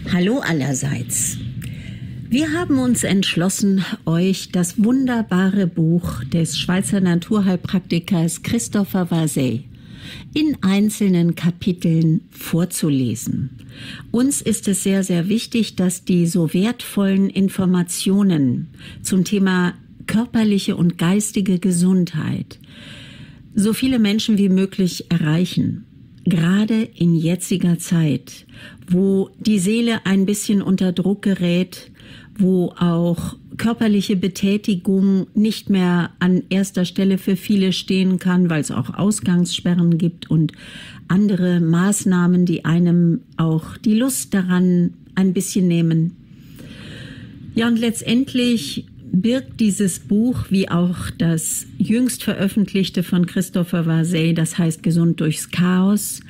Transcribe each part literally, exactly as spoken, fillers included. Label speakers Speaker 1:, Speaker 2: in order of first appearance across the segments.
Speaker 1: Hallo allerseits. Wir haben uns entschlossen, euch das wunderbare Buch des Schweizer Naturheilpraktikers Christopher Vasey in einzelnen Kapiteln vorzulesen. Uns ist es sehr, sehr wichtig, dass die so wertvollen Informationen zum Thema körperliche und geistige Gesundheit so viele Menschen wie möglich erreichen. Gerade in jetziger Zeit, wo die Seele ein bisschen unter Druck gerät, wo auch körperliche Betätigung nicht mehr an erster Stelle für viele stehen kann, weil es auch Ausgangssperren gibt und andere Maßnahmen, die einem auch die Lust daran ein bisschen nehmen. Ja, und letztendlich birgt dieses Buch, wie auch das jüngst veröffentlichte von Christopher Vasey, das heißt Gesund durchs Chaos,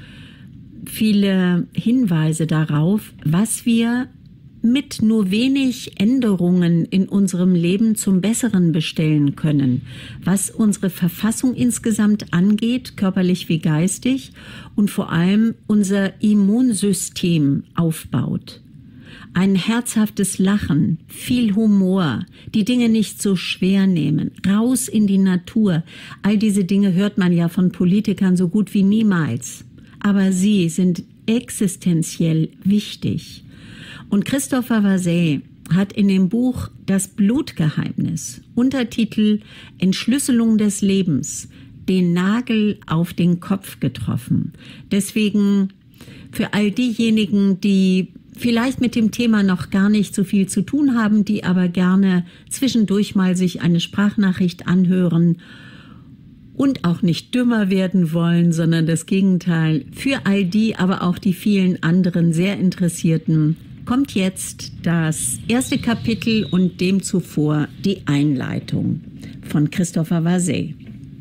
Speaker 1: viele Hinweise darauf, was wir mit nur wenig Änderungen in unserem Leben zum Besseren bestellen können, was unsere Verfassung insgesamt angeht, körperlich wie geistig, und vor allem unser Immunsystem aufbaut. Ein herzhaftes Lachen, viel Humor, die Dinge nicht so schwer nehmen, raus in die Natur. All diese Dinge hört man ja von Politikern so gut wie niemals. Aber sie sind existenziell wichtig. Und Christopher Vasey hat in dem Buch Das Blutgeheimnis, Untertitel Entschlüsselung des Lebens, den Nagel auf den Kopf getroffen. Deswegen für all diejenigen, die vielleicht mit dem Thema noch gar nicht so viel zu tun haben, die aber gerne zwischendurch mal sich eine Sprachnachricht anhören und auch nicht dümmer werden wollen, sondern das Gegenteil. Für all die, aber auch die vielen anderen sehr Interessierten, kommt jetzt das erste Kapitel und dem zuvor die Einleitung von Christopher Vasey.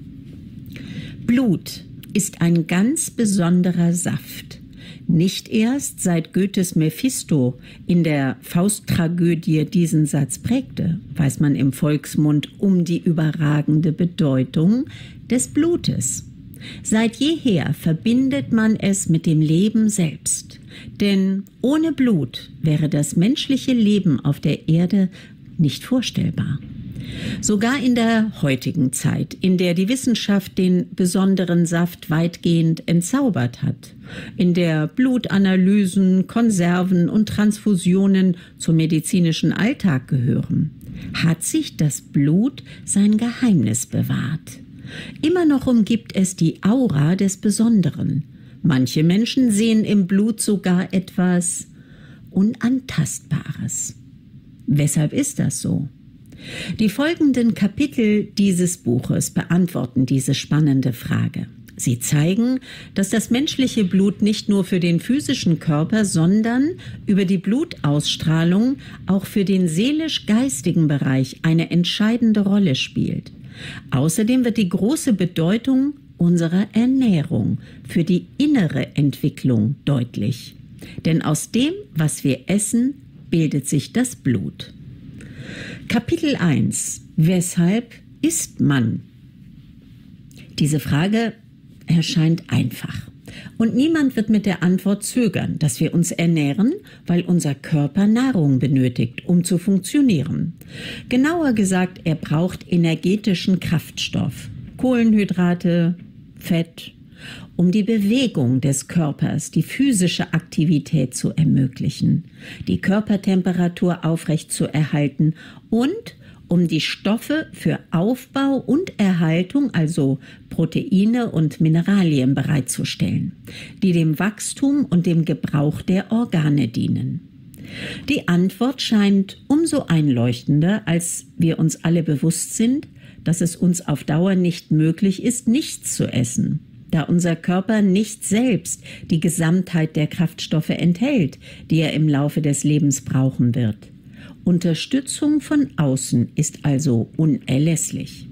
Speaker 1: Blut ist ein ganz besonderer Saft. Nicht erst seit Goethes Mephisto in der Fausttragödie diesen Satz prägte, weiß man im Volksmund um die überragende Bedeutung des Blutes. Seit jeher verbindet man es mit dem Leben selbst. Denn ohne Blut wäre das menschliche Leben auf der Erde nicht vorstellbar. Sogar in der heutigen Zeit, in der die Wissenschaft den besonderen Saft weitgehend entzaubert hat, in der Blutanalysen, Konserven und Transfusionen zum medizinischen Alltag gehören, hat sich das Blut sein Geheimnis bewahrt. Immer noch umgibt es die Aura des Besonderen. Manche Menschen sehen im Blut sogar etwas Unantastbares. Weshalb ist das so? Die folgenden Kapitel dieses Buches beantworten diese spannende Frage. Sie zeigen, dass das menschliche Blut nicht nur für den physischen Körper, sondern über die Blutausstrahlung auch für den seelisch-geistigen Bereich eine entscheidende Rolle spielt. Außerdem wird die große Bedeutung unserer Ernährung für die innere Entwicklung deutlich. Denn aus dem, was wir essen, bildet sich das Blut. Kapitel eins. Weshalb isst man? Diese Frage erscheint einfach. Und niemand wird mit der Antwort zögern, dass wir uns ernähren, weil unser Körper Nahrung benötigt, um zu funktionieren. Genauer gesagt, er braucht energetischen Kraftstoff, Kohlenhydrate, Fett, um die Bewegung des Körpers, die physische Aktivität zu ermöglichen, die Körpertemperatur aufrecht zu erhalten und um die Stoffe für Aufbau und Erhaltung, also Proteine und Mineralien bereitzustellen, die dem Wachstum und dem Gebrauch der Organe dienen. Die Antwort scheint umso einleuchtender, als wir uns alle bewusst sind, dass es uns auf Dauer nicht möglich ist, nichts zu essen, da unser Körper nicht selbst die Gesamtheit der Kraftstoffe enthält, die er im Laufe des Lebens brauchen wird. Unterstützung von außen ist also unerlässlich.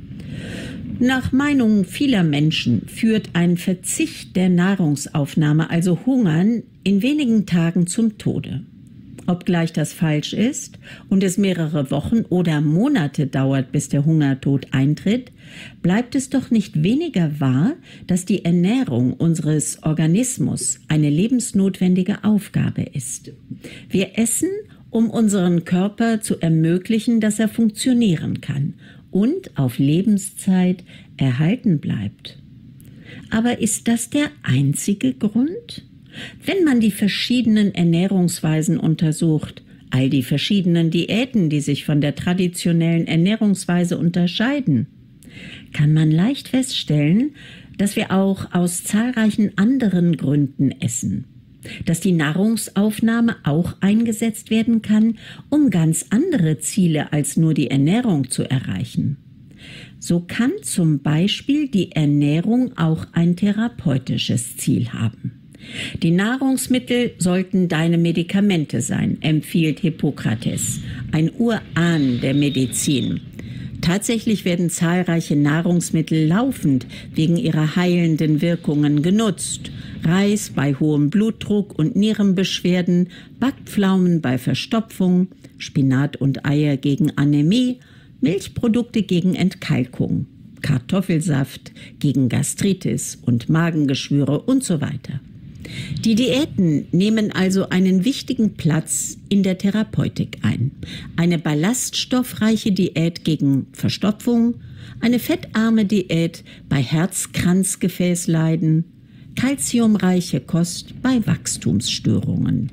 Speaker 1: Nach Meinung vieler Menschen führt ein Verzicht der Nahrungsaufnahme, also Hungern, in wenigen Tagen zum Tode. Obgleich das falsch ist und es mehrere Wochen oder Monate dauert, bis der Hungertod eintritt, bleibt es doch nicht weniger wahr, dass die Ernährung unseres Organismus eine lebensnotwendige Aufgabe ist. Wir essen, um unseren Körper zu ermöglichen, dass er funktionieren kann und auf Lebenszeit erhalten bleibt. Aber ist das der einzige Grund? Wenn man die verschiedenen Ernährungsweisen untersucht, all die verschiedenen Diäten, die sich von der traditionellen Ernährungsweise unterscheiden, kann man leicht feststellen, dass wir auch aus zahlreichen anderen Gründen essen. Dass die Nahrungsaufnahme auch eingesetzt werden kann, um ganz andere Ziele als nur die Ernährung zu erreichen. So kann zum Beispiel die Ernährung auch ein therapeutisches Ziel haben. Die Nahrungsmittel sollten deine Medikamente sein, empfiehlt Hippokrates, ein Urahn der Medizin. Tatsächlich werden zahlreiche Nahrungsmittel laufend wegen ihrer heilenden Wirkungen genutzt. Reis bei hohem Blutdruck und Nierenbeschwerden, Backpflaumen bei Verstopfung, Spinat und Eier gegen Anämie, Milchprodukte gegen Entkalkung, Kartoffelsaft gegen Gastritis und Magengeschwüre und so weiter. Die Diäten nehmen also einen wichtigen Platz in der Therapeutik ein. Eine ballaststoffreiche Diät gegen Verstopfung, eine fettarme Diät bei Herzkranzgefäßleiden, kalziumreiche Kost bei Wachstumsstörungen.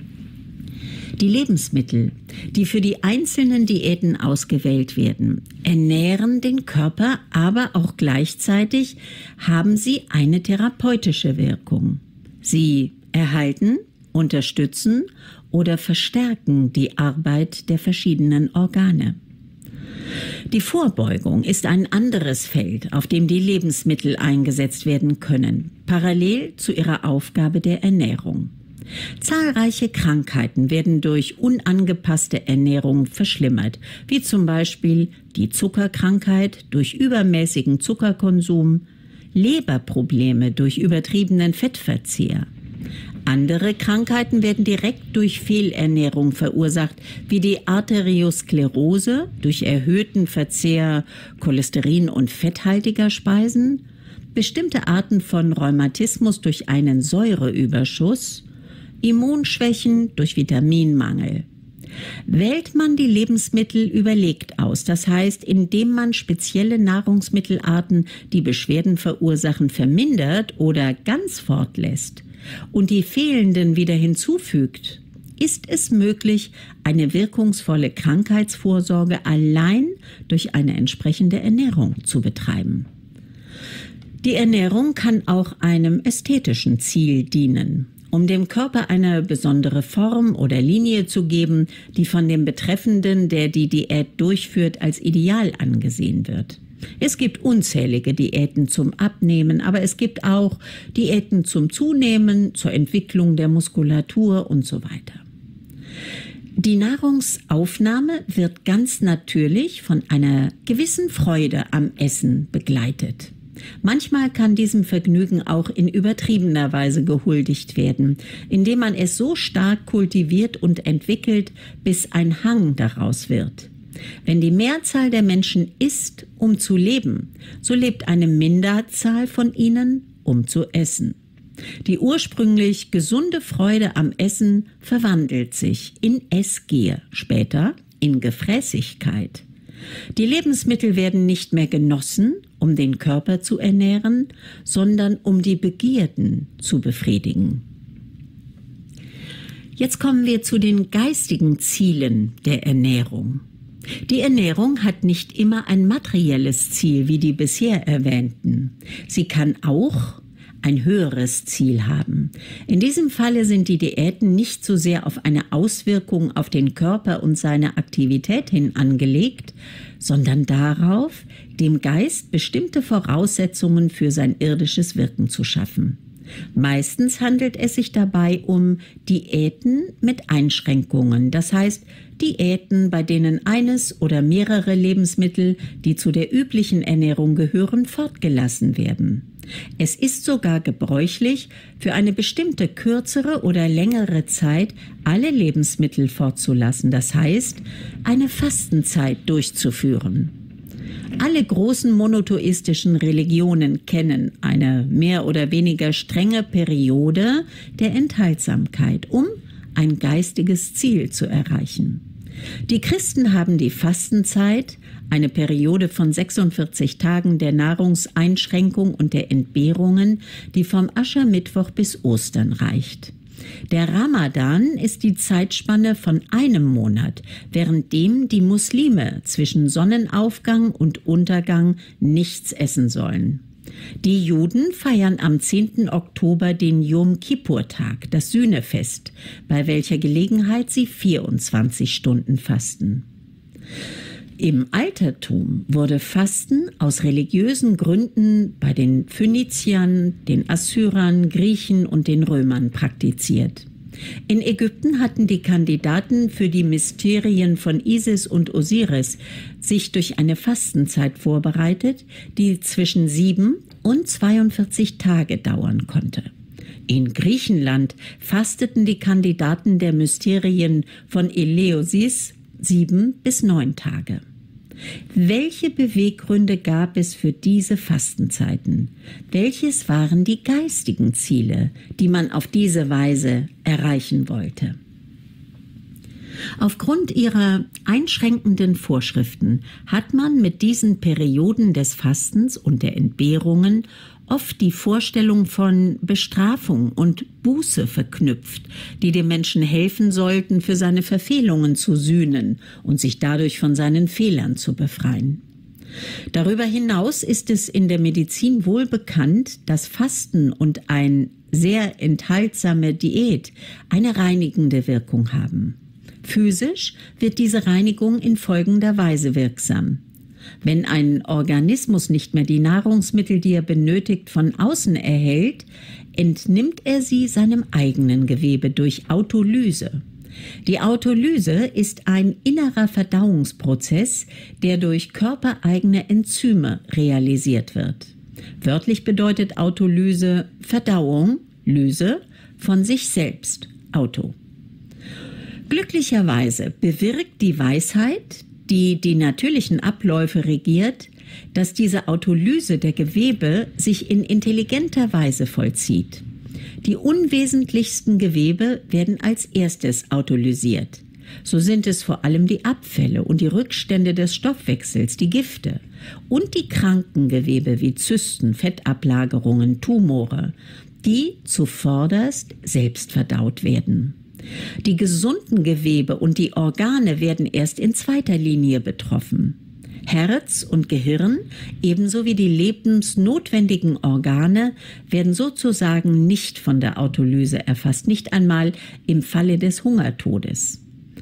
Speaker 1: Die Lebensmittel, die für die einzelnen Diäten ausgewählt werden, ernähren den Körper, aber auch gleichzeitig haben sie eine therapeutische Wirkung. Sie erhalten, unterstützen oder verstärken die Arbeit der verschiedenen Organe. Die Vorbeugung ist ein anderes Feld, auf dem die Lebensmittel eingesetzt werden können, parallel zu ihrer Aufgabe der Ernährung. Zahlreiche Krankheiten werden durch unangepasste Ernährung verschlimmert, wie zum Beispiel die Zuckerkrankheit durch übermäßigen Zuckerkonsum, Leberprobleme durch übertriebenen Fettverzehr. Andere Krankheiten werden direkt durch Fehlernährung verursacht, wie die Arteriosklerose durch erhöhten Verzehr cholesterin- und fetthaltiger Speisen, bestimmte Arten von Rheumatismus durch einen Säureüberschuss, Immunschwächen durch Vitaminmangel. Wählt man die Lebensmittel überlegt aus, das heißt, indem man spezielle Nahrungsmittelarten, die Beschwerden verursachen, vermindert oder ganz fortlässt und die fehlenden wieder hinzufügt, ist es möglich, eine wirkungsvolle Krankheitsvorsorge allein durch eine entsprechende Ernährung zu betreiben. Die Ernährung kann auch einem ästhetischen Ziel dienen. Um dem Körper eine besondere Form oder Linie zu geben, die von dem Betreffenden, der die Diät durchführt, als ideal angesehen wird. Es gibt unzählige Diäten zum Abnehmen, aber es gibt auch Diäten zum Zunehmen, zur Entwicklung der Muskulatur und so weiter. Die Nahrungsaufnahme wird ganz natürlich von einer gewissen Freude am Essen begleitet. Manchmal kann diesem Vergnügen auch in übertriebener Weise gehuldigt werden, indem man es so stark kultiviert und entwickelt, bis ein Hang daraus wird. Wenn die Mehrzahl der Menschen isst, um zu leben, so lebt eine Minderzahl von ihnen, um zu essen. Die ursprünglich gesunde Freude am Essen verwandelt sich in Essgier, später in Gefräßigkeit. Die Lebensmittel werden nicht mehr genossen, um den Körper zu ernähren, sondern um die Begierden zu befriedigen. Jetzt kommen wir zu den geistigen Zielen der Ernährung. Die Ernährung hat nicht immer ein materielles Ziel wie die bisher erwähnten. Sie kann auch ein höheres Ziel haben. In diesem Falle sind die Diäten nicht so sehr auf eine Auswirkung auf den Körper und seine Aktivität hin angelegt, sondern darauf, dem Geist bestimmte Voraussetzungen für sein irdisches Wirken zu schaffen. Meistens handelt es sich dabei um Diäten mit Einschränkungen, das heißt Diäten, bei denen eines oder mehrere Lebensmittel, die zu der üblichen Ernährung gehören, fortgelassen werden. Es ist sogar gebräuchlich, für eine bestimmte kürzere oder längere Zeit alle Lebensmittel fortzulassen, das heißt, eine Fastenzeit durchzuführen. Alle großen monotheistischen Religionen kennen eine mehr oder weniger strenge Periode der Enthaltsamkeit, um ein geistiges Ziel zu erreichen. Die Christen haben die Fastenzeit, eine Periode von sechsundvierzig Tagen der Nahrungseinschränkung und der Entbehrungen, die vom Aschermittwoch bis Ostern reicht. Der Ramadan ist die Zeitspanne von einem Monat, währenddem die Muslime zwischen Sonnenaufgang und Untergang nichts essen sollen. Die Juden feiern am zehnten Oktober den Jom Kippur-Tag, das Sühnefest, bei welcher Gelegenheit sie vierundzwanzig Stunden fasten. Im Altertum wurde Fasten aus religiösen Gründen bei den Phöniziern, den Assyrern, Griechen und den Römern praktiziert. In Ägypten hatten die Kandidaten für die Mysterien von Isis und Osiris sich durch eine Fastenzeit vorbereitet, die zwischen sieben und zweiundvierzig Tage dauern konnte. In Griechenland fasteten die Kandidaten der Mysterien von Eleusis sieben bis neun Tage. Welche Beweggründe gab es für diese Fastenzeiten? Welches waren die geistigen Ziele, die man auf diese Weise erreichen wollte? Aufgrund ihrer einschränkenden Vorschriften hat man mit diesen Perioden des Fastens und der Entbehrungen oft die Vorstellung von Bestrafung und Buße verknüpft, die dem Menschen helfen sollten, für seine Verfehlungen zu sühnen und sich dadurch von seinen Fehlern zu befreien. Darüber hinaus ist es in der Medizin wohl bekannt, dass Fasten und eine sehr enthaltsame Diät eine reinigende Wirkung haben. Physisch wird diese Reinigung in folgender Weise wirksam. Wenn ein Organismus nicht mehr die Nahrungsmittel, die er benötigt, von außen erhält, entnimmt er sie seinem eigenen Gewebe durch Autolyse. Die Autolyse ist ein innerer Verdauungsprozess, der durch körpereigene Enzyme realisiert wird. Wörtlich bedeutet Autolyse Verdauung, Lyse von sich selbst, Auto. Glücklicherweise bewirkt die Weisheit, die die natürlichen Abläufe regiert, dass diese Autolyse der Gewebe sich in intelligenter Weise vollzieht. Die unwesentlichsten Gewebe werden als erstes autolysiert. So sind es vor allem die Abfälle und die Rückstände des Stoffwechsels, die Gifte und die kranken Gewebe wie Zysten, Fettablagerungen, Tumore, die zuvorderst selbst verdaut werden. Die gesunden Gewebe und die Organe werden erst in zweiter Linie betroffen. Herz und Gehirn, ebenso wie die lebensnotwendigen Organe, werden sozusagen nicht von der Autolyse erfasst, nicht einmal im Falle des Hungertodes.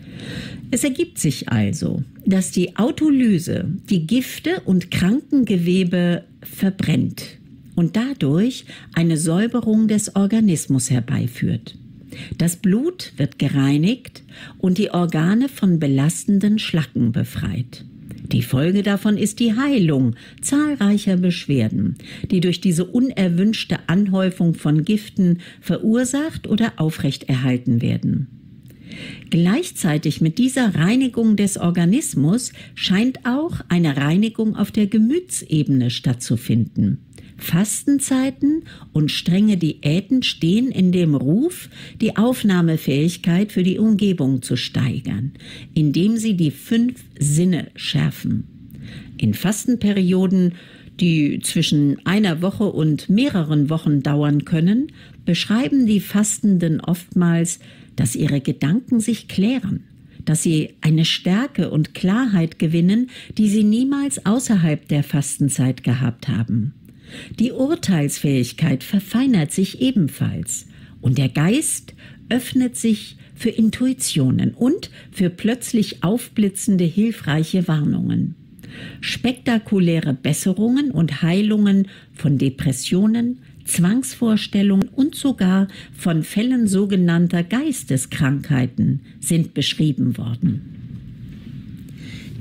Speaker 1: Es ergibt sich also, dass die Autolyse die Gifte und kranken Gewebe verbrennt und dadurch eine Säuberung des Organismus herbeiführt. Das Blut wird gereinigt und die Organe von belastenden Schlacken befreit. Die Folge davon ist die Heilung zahlreicher Beschwerden, die durch diese unerwünschte Anhäufung von Giften verursacht oder aufrechterhalten werden. Gleichzeitig mit dieser Reinigung des Organismus scheint auch eine Reinigung auf der Gemütsebene stattzufinden. Fastenzeiten und strenge Diäten stehen in dem Ruf, die Aufnahmefähigkeit für die Umgebung zu steigern, indem sie die fünf Sinne schärfen. In Fastenperioden, die zwischen einer Woche und mehreren Wochen dauern können, beschreiben die Fastenden oftmals, dass ihre Gedanken sich klären, dass sie eine Stärke und Klarheit gewinnen, die sie niemals außerhalb der Fastenzeit gehabt haben. Die Urteilsfähigkeit verfeinert sich ebenfalls und der Geist öffnet sich für Intuitionen und für plötzlich aufblitzende hilfreiche Warnungen. Spektakuläre Besserungen und Heilungen von Depressionen, Zwangsvorstellungen und sogar von Fällen sogenannter Geisteskrankheiten sind beschrieben worden.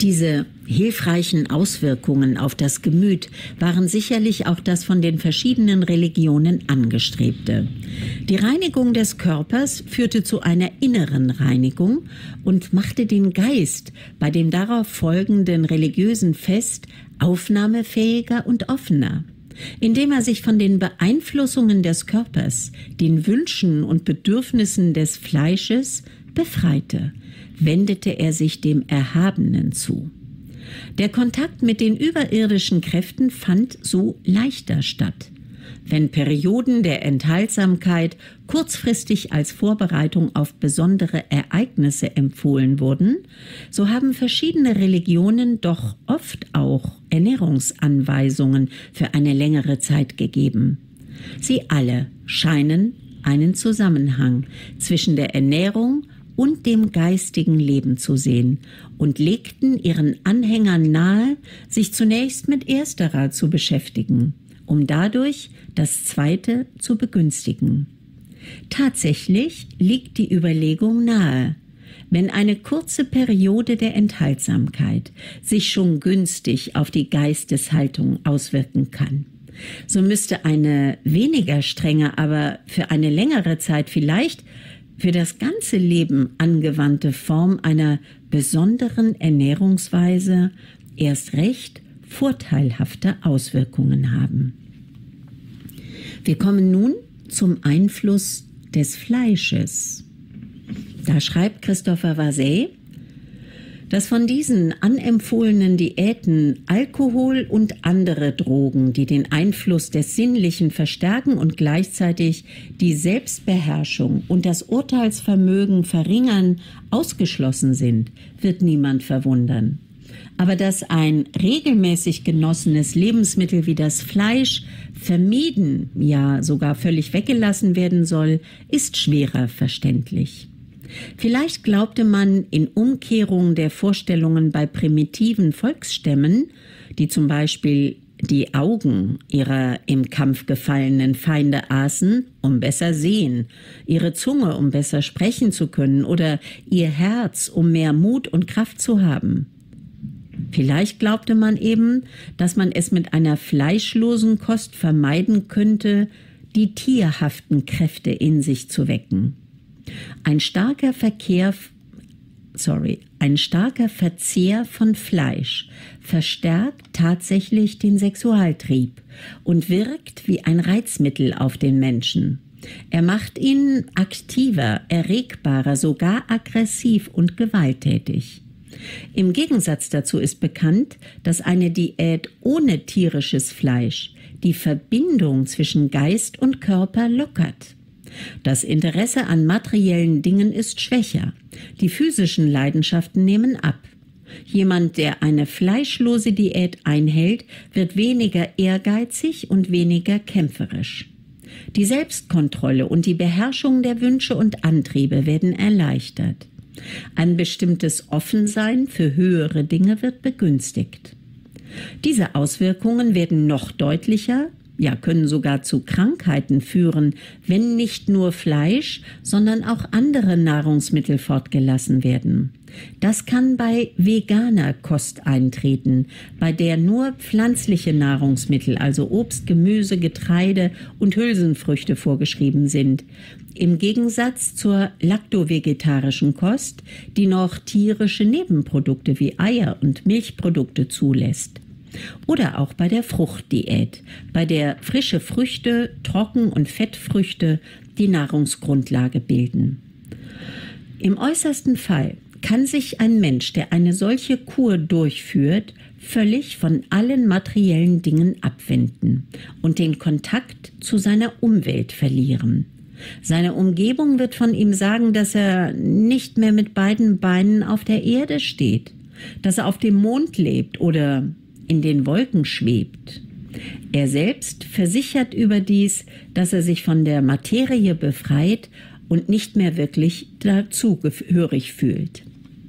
Speaker 1: Diese hilfreichen Auswirkungen auf das Gemüt waren sicherlich auch das von den verschiedenen Religionen angestrebte. Die Reinigung des Körpers führte zu einer inneren Reinigung und machte den Geist bei dem darauf folgenden religiösen Fest aufnahmefähiger und offener. Indem er sich von den Beeinflussungen des Körpers, den Wünschen und Bedürfnissen des Fleisches befreite, wendete er sich dem Erhabenen zu. Der Kontakt mit den überirdischen Kräften fand so leichter statt. Wenn Perioden der Enthaltsamkeit kurzfristig als Vorbereitung auf besondere Ereignisse empfohlen wurden, so haben verschiedene Religionen doch oft auch Ernährungsanweisungen für eine längere Zeit gegeben. Sie alle scheinen einen Zusammenhang zwischen der Ernährung und dem geistigen Leben zu sehen und legten ihren Anhängern nahe, sich zunächst mit ersterer zu beschäftigen, um dadurch das Zweite zu begünstigen. Tatsächlich liegt die Überlegung nahe, wenn eine kurze Periode der Enthaltsamkeit sich schon günstig auf die Geisteshaltung auswirken kann, so müsste eine weniger strenge, aber für eine längere Zeit vielleicht für das ganze Leben angewandte Form einer besonderen Ernährungsweise erst recht vorteilhafte Auswirkungen haben. Wir kommen nun zum Einfluss des Fleisches. Da schreibt Christopher Vasey, dass von diesen anempfohlenen Diäten Alkohol und andere Drogen, die den Einfluss des Sinnlichen verstärken und gleichzeitig die Selbstbeherrschung und das Urteilsvermögen verringern, ausgeschlossen sind, wird niemand verwundern. Aber dass ein regelmäßig genossenes Lebensmittel wie das Fleisch vermieden, ja sogar völlig weggelassen werden soll, ist schwerer verständlich. Vielleicht glaubte man in Umkehrung der Vorstellungen bei primitiven Volksstämmen, die zum Beispiel die Augen ihrer im Kampf gefallenen Feinde aßen, um besser sehen, ihre Zunge, um besser sprechen zu können, oder ihr Herz, um mehr Mut und Kraft zu haben. Vielleicht glaubte man eben, dass man es mit einer fleischlosen Kost vermeiden könnte, die tierhaften Kräfte in sich zu wecken. Ein starker Verkehr, sorry, ein starker Verzehr von Fleisch verstärkt tatsächlich den Sexualtrieb und wirkt wie ein Reizmittel auf den Menschen. Er macht ihn aktiver, erregbarer, sogar aggressiv und gewalttätig. Im Gegensatz dazu ist bekannt, dass eine Diät ohne tierisches Fleisch die Verbindung zwischen Geist und Körper lockert. Das Interesse an materiellen Dingen ist schwächer. Die physischen Leidenschaften nehmen ab. Jemand, der eine fleischlose Diät einhält, wird weniger ehrgeizig und weniger kämpferisch. Die Selbstkontrolle und die Beherrschung der Wünsche und Antriebe werden erleichtert. Ein bestimmtes Offensein für höhere Dinge wird begünstigt. Diese Auswirkungen werden noch deutlicher, ja, können sogar zu Krankheiten führen, wenn nicht nur Fleisch, sondern auch andere Nahrungsmittel fortgelassen werden. Das kann bei veganer Kost eintreten, bei der nur pflanzliche Nahrungsmittel, also Obst, Gemüse, Getreide und Hülsenfrüchte vorgeschrieben sind, im Gegensatz zur laktovegetarischen Kost, die noch tierische Nebenprodukte wie Eier und Milchprodukte zulässt. Oder auch bei der Fruchtdiät, bei der frische Früchte, Trocken- und Fettfrüchte die Nahrungsgrundlage bilden. Im äußersten Fall kann sich ein Mensch, der eine solche Kur durchführt, völlig von allen materiellen Dingen abwenden und den Kontakt zu seiner Umwelt verlieren. Seine Umgebung wird von ihm sagen, dass er nicht mehr mit beiden Beinen auf der Erde steht, dass er auf dem Mond lebt oder in den Wolken schwebt. Er selbst versichert überdies, dass er sich von der Materie befreit und nicht mehr wirklich dazugehörig fühlt.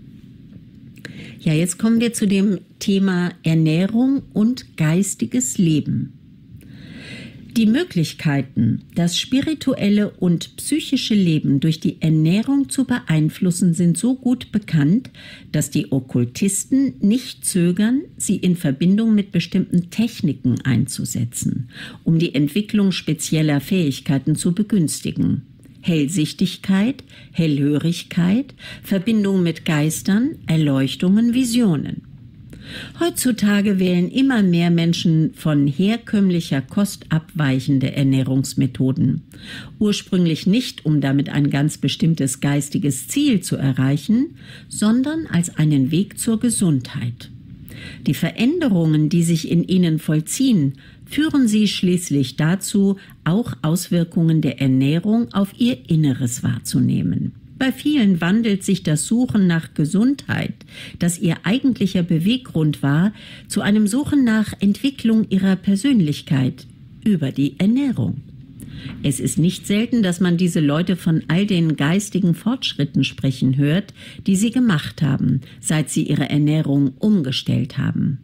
Speaker 1: Ja, jetzt kommen wir zu dem Thema Ernährung und geistiges Leben. Die Möglichkeiten, das spirituelle und psychische Leben durch die Ernährung zu beeinflussen, sind so gut bekannt, dass die Okkultisten nicht zögern, sie in Verbindung mit bestimmten Techniken einzusetzen, um die Entwicklung spezieller Fähigkeiten zu begünstigen. Hellsichtigkeit, Hellhörigkeit, Verbindung mit Geistern, Erleuchtungen, Visionen. Heutzutage wählen immer mehr Menschen von herkömmlicher Kost abweichende Ernährungsmethoden. Ursprünglich nicht, um damit ein ganz bestimmtes geistiges Ziel zu erreichen, sondern als einen Weg zur Gesundheit. Die Veränderungen, die sich in ihnen vollziehen, führen sie schließlich dazu, auch Auswirkungen der Ernährung auf ihr Inneres wahrzunehmen. Bei vielen wandelt sich das Suchen nach Gesundheit, das ihr eigentlicher Beweggrund war, zu einem Suchen nach Entwicklung ihrer Persönlichkeit über die Ernährung. Es ist nicht selten, dass man diese Leute von all den geistigen Fortschritten sprechen hört, die sie gemacht haben, seit sie ihre Ernährung umgestellt haben.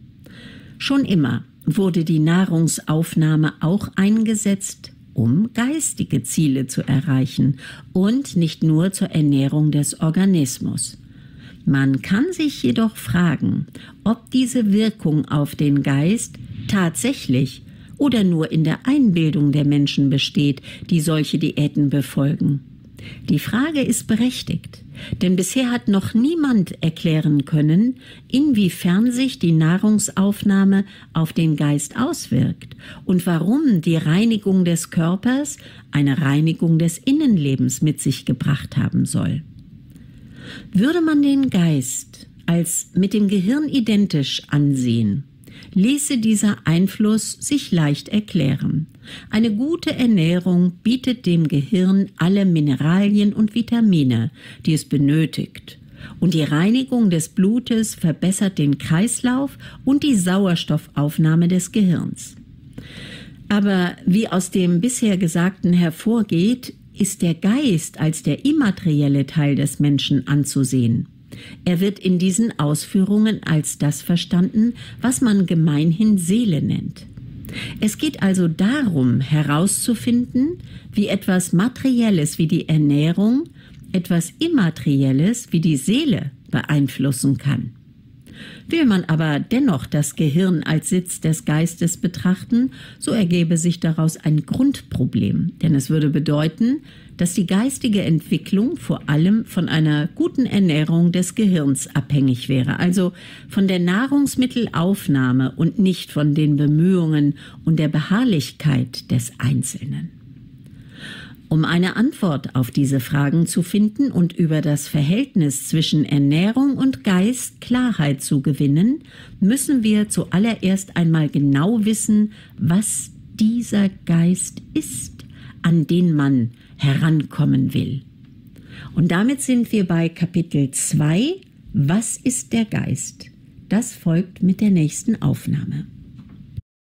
Speaker 1: Schon immer wurde die Nahrungsaufnahme auch eingesetzt, um geistige Ziele zu erreichen und nicht nur zur Ernährung des Organismus. Man kann sich jedoch fragen, ob diese Wirkung auf den Geist tatsächlich oder nur in der Einbildung der Menschen besteht, die solche Diäten befolgen. Die Frage ist berechtigt, denn bisher hat noch niemand erklären können, inwiefern sich die Nahrungsaufnahme auf den Geist auswirkt und warum die Reinigung des Körpers eine Reinigung des Innenlebens mit sich gebracht haben soll. Würde man den Geist als mit dem Gehirn identisch ansehen, ließe dieser Einfluss sich leicht erklären. Eine gute Ernährung bietet dem Gehirn alle Mineralien und Vitamine, die es benötigt. Und die Reinigung des Blutes verbessert den Kreislauf und die Sauerstoffaufnahme des Gehirns. Aber wie aus dem bisher Gesagten hervorgeht, ist der Geist als der immaterielle Teil des Menschen anzusehen. Er wird in diesen Ausführungen als das verstanden, was man gemeinhin Seele nennt. Es geht also darum, herauszufinden, wie etwas Materielles wie die Ernährung etwas Immaterielles wie die Seele beeinflussen kann. Will man aber dennoch das Gehirn als Sitz des Geistes betrachten, so ergäbe sich daraus ein Grundproblem, denn es würde bedeuten, dass die geistige Entwicklung vor allem von einer guten Ernährung des Gehirns abhängig wäre, also von der Nahrungsmittelaufnahme und nicht von den Bemühungen und der Beharrlichkeit des Einzelnen. Um eine Antwort auf diese Fragen zu finden und über das Verhältnis zwischen Ernährung und Geist Klarheit zu gewinnen, müssen wir zuallererst einmal genau wissen, was dieser Geist ist, an den man herankommen will. Und damit sind wir bei Kapitel zwei, Was ist der Geist? Das folgt mit der nächsten Aufnahme.